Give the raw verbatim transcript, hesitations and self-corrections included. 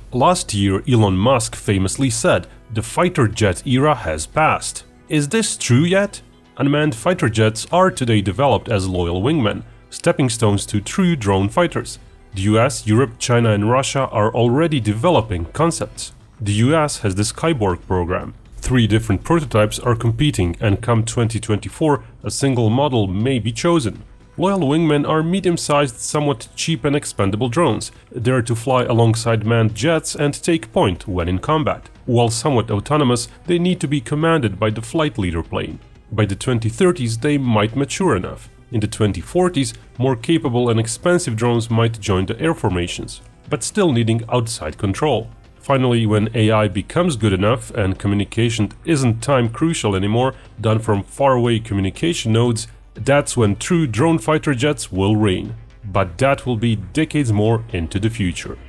Last year, Elon Musk famously said, "The fighter jet era has passed." Is this true yet? Unmanned fighter jets are today developed as loyal wingmen, stepping stones to true drone fighters. The U S, Europe, China and Russia are already developing concepts. The U S has the Skyborg program. Three different prototypes are competing, and come twenty twenty-four, a single model may be chosen. Loyal wingmen are medium-sized, somewhat cheap and expendable drones. They are to fly alongside manned jets and take point when in combat. While somewhat autonomous, they need to be commanded by the flight leader plane. By the twenty thirties, they might mature enough. In the twenty forties, more capable and expensive drones might join the air formations, but still needing outside control. Finally, when A I becomes good enough and communication isn't time crucial anymore, done from faraway communication nodes, that's when true drone fighter jets will reign. But that will be decades more into the future.